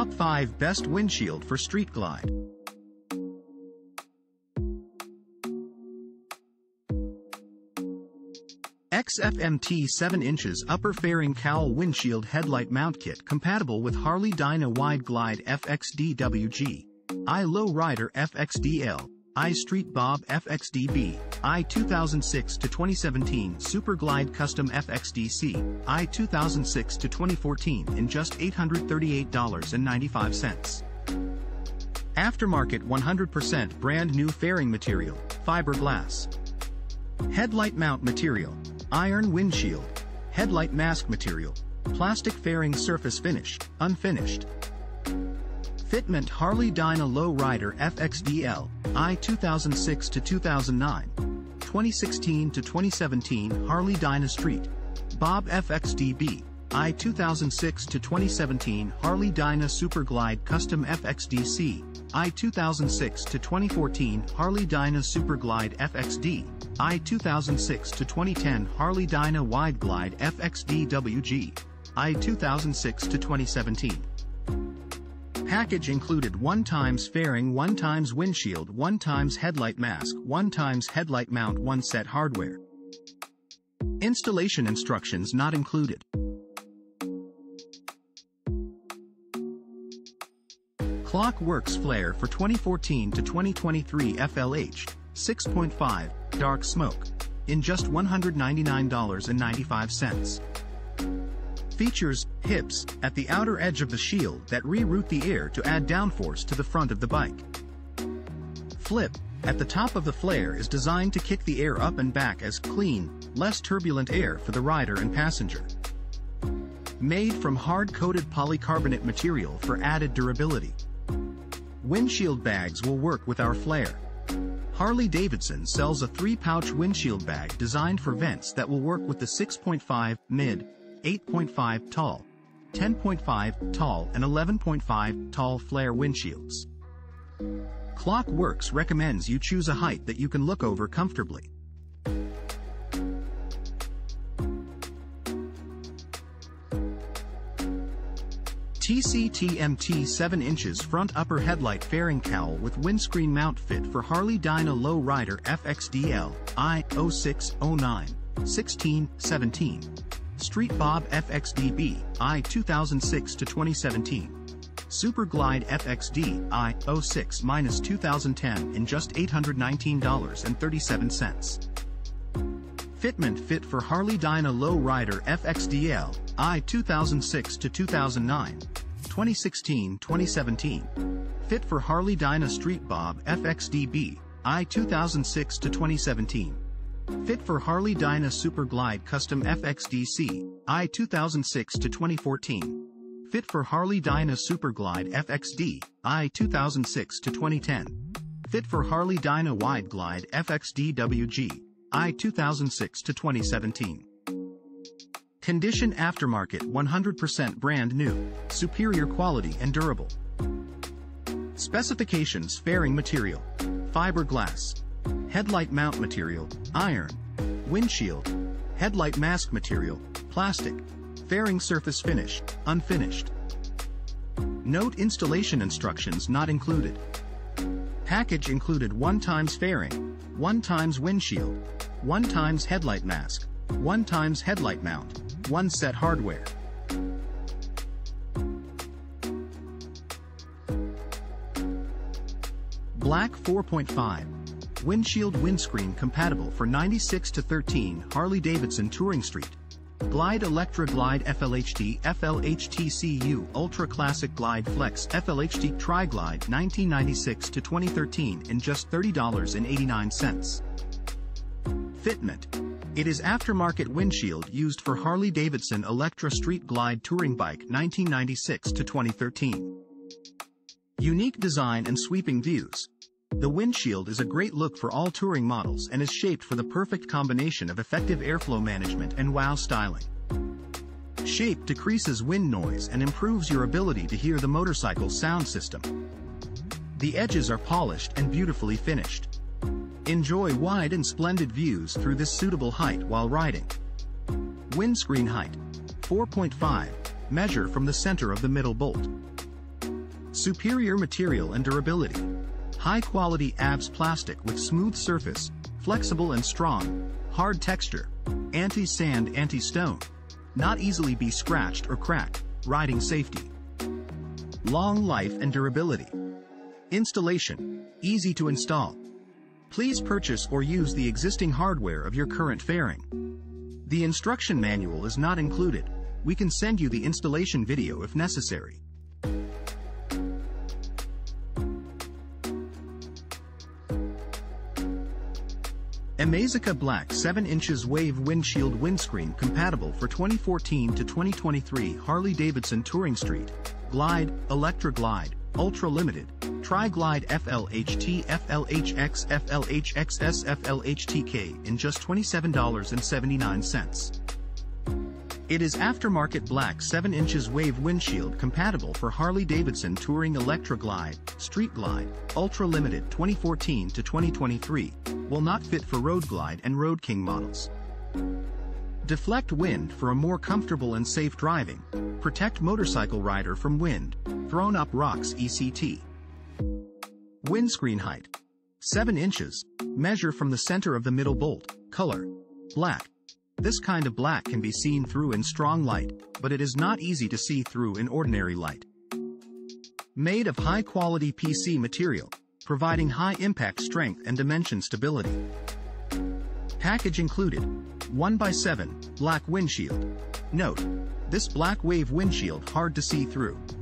Top 5 Best Windshield for Street Glide. XFMT 7 inches Upper Fairing Cowl Windshield Headlight Mount Kit compatible with Harley-Dyna Wide Glide FXDWG, Low Rider FXDL, Street Bob FXDB, 2006-2017 Super Glide Custom FXDC, 2006-2014 in just $838.95. Aftermarket 100% brand new fairing material, fiberglass. Headlight mount material, iron windshield. Headlight mask material, plastic fairing surface finish, unfinished. Fitment Harley-Dyna Low Rider FXDL, 2006-2009, 2016-2017 Harley-Dyna Street, Bob FXDB, 2006-2017 Harley-Dyna Super Glide Custom FXDC, 2006-2014 Harley-Dyna Super Glide FXD, 2006-2010 Harley-Dyna Wide Glide FXDWG, 2006-2017. Package included 1x fairing, 1x windshield, 1x headlight mask, 1x headlight mount, 1 set hardware. Installation instructions not included. Clockworks Flare for 2014 to 2023 FLH, 6.5, Dark Smoke, in just $199.95. Features, hips, at the outer edge of the shield that reroute the air to add downforce to the front of the bike. Flip, at the top of the flare is designed to kick the air up and back as clean, less turbulent air for the rider and passenger. Made from hard-coated polycarbonate material for added durability. Windshield bags will work with our flare. Harley-Davidson sells a 3-pouch windshield bag designed for vents that will work with the 6.5, mid, 8.5 tall, 10.5 tall and 11.5 tall flare windshields. Clockworks recommends you choose a height that you can look over comfortably. TCTMT 7 inches front upper headlight fairing cowl with windscreen mount fit for Harley-Dyna Low Rider FXDL, 06-09, 16-17. Street Bob FXDB, 2006-2017. Super Glide FXD, 06-2010 in just $819.37. Fitment fit for Harley-Dyna Low Rider FXDL, 2006-2009, 2016-2017. Fit for Harley-Dyna Street Bob FXDB, 2006-2017. Fit for Harley-Dyna Super Glide Custom FXDC, 2006-2014. Fit for Harley-Dyna Super Glide FXD, 2006-2010. Fit for Harley-Dyna Wide Glide FXDWG, 2006-2017. Condition aftermarket 100% brand new, superior quality and durable. Specifications: fairing material, fiberglass. Headlight mount material, iron. Windshield. Headlight mask material, plastic. Fairing surface finish, unfinished. Note: installation instructions not included. Package included 1x fairing, 1x windshield, 1x headlight mask, 1x headlight mount, 1 set hardware. Black 4.5. Windshield windscreen compatible for 96-13 Harley-Davidson Touring Street. Glide Electra Glide FLHT FLHTCU Ultra Classic Glide Flex FLHT Tri-Glide 1996-2013 in just $30.89. Fitment. It is aftermarket windshield used for Harley-Davidson Electra Street Glide Touring Bike 1996-2013. Unique design and sweeping views. The windshield is a great look for all touring models and is shaped for the perfect combination of effective airflow management and wow styling. Shape decreases wind noise and improves your ability to hear the motorcycle's sound system. The edges are polished and beautifully finished. Enjoy wide and splendid views through this suitable height while riding. Windscreen height, 4.5, measure from the center of the middle bolt. Superior material and durability. High-quality ABS plastic with smooth surface, flexible and strong, hard texture, anti-sand, anti-stone. Not easily be scratched or cracked, riding safety. Long life and durability. Installation. Easy to install. Please purchase or use the existing hardware of your current fairing. The instruction manual is not included. We can send you the installation video if necessary. Amazika Black 7 inches Wave Windshield Windscreen compatible for 2014 to 2023 Harley-Davidson Touring Street, Glide, Electra Glide, Ultra Limited, Tri-Glide FLHT, FLHX, FLHXS, FLHTK in just $27.79. It is aftermarket black 7 inches wave windshield compatible for Harley-Davidson Touring Electra Glide, Street Glide, Ultra Limited 2014 to 2023, will not fit for Road Glide and Road King models. Deflect wind for a more comfortable and safe driving. Protect motorcycle rider from wind, thrown up rocks ECT. Windscreen height. 7 inches. Measure from the center of the middle bolt. Color. Black. This kind of black can be seen through in strong light, but it is not easy to see through in ordinary light. Made of high-quality PC material, providing high impact strength and dimension stability. Package included. 1x7, black windshield. Note: this black wave windshield hard to see through.